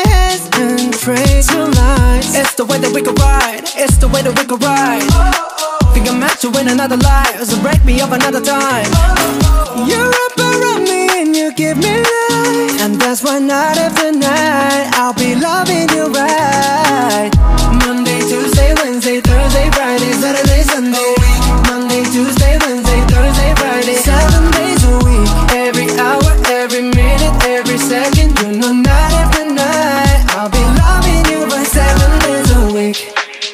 hands and trade two lines. It's the way that we could ride, it's the way that we could ride. Think I'm meant to win another life, so break me up another time. You wrap around me and you give me life, and that's why night after night I'll be loving you right. Monday, Tuesday, Wednesday, Thursday, Friday, Saturday, Sunday. Monday, Tuesday, Wednesday, Thursday, Friday, 7 days a week. Every hour, every minute, every second. You know night after night I'll be loving you by 7 days a week.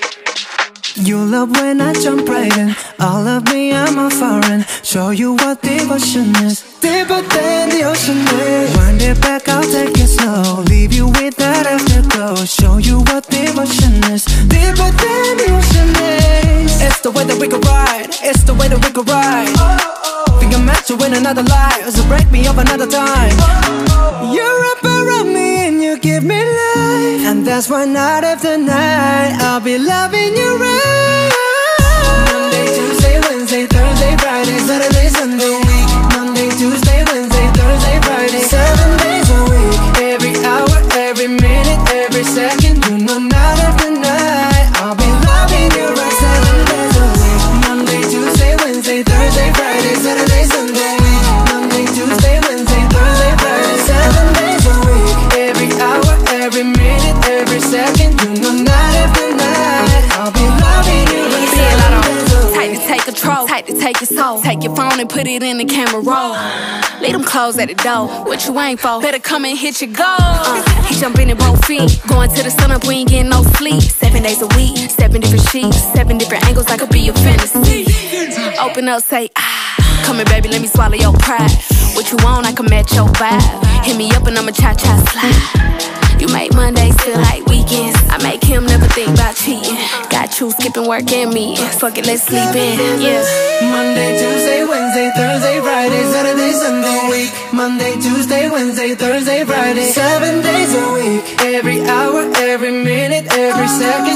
You love when I jump right in. All of me, I'm a foreign. Show you what devotion is, deeper than the ocean is. Wind it back, I'll take it slow. Leave you with that afterglow. Show you what devotion is, deeper than the ocean is. It's the way that we could ride, it's the way that we could ride. Think I'm meant to win another life, so break me up another time. You wrap around me and you give me life, and that's why night after night I'll be loving you right. Monday, Tuesday, Wednesday, Thursday, Friday, Saturday, Sunday. Monday, Tuesday, Wednesday, Thursday, Friday, 7 days a week. Every hour, every minute, every second. You know night after night I'll be loving you right. 7 days a week. Monday, Tuesday, Wednesday, Thursday, Friday, Saturday, Sunday. Monday, Tuesday, Wednesday, Thursday, Friday, 7 days a week. Every hour, every minute, every second. You know night after night I'll be loving you right. 7 days a week. Tight to take control, tight to take your soul. Take your phone and put it in the camera roll. Leave them clothes at the door. What you ain't for? Better come and hit your goal. He jumping in both feet. Going to the sun up, we ain't getting no sleep. 7 days a week, 7 different sheets, 7 different angles. I could be your fantasy. Open up, say ah. Come here, baby, let me swallow your pride. What you want, I can match your vibe. Hit me up and I'ma cha-cha slide. You make Mondays feel like weekends. I make him never think about cheating. Got you skipping work and meeting. Fuck it, let's sleep in, yeah. Monday, Tuesday, Wednesday, Thursday, Friday, Saturday, Sunday. Week. Monday, Tuesday, Wednesday, Thursday, Friday, 7 days a week. Every hour, every minute, every second.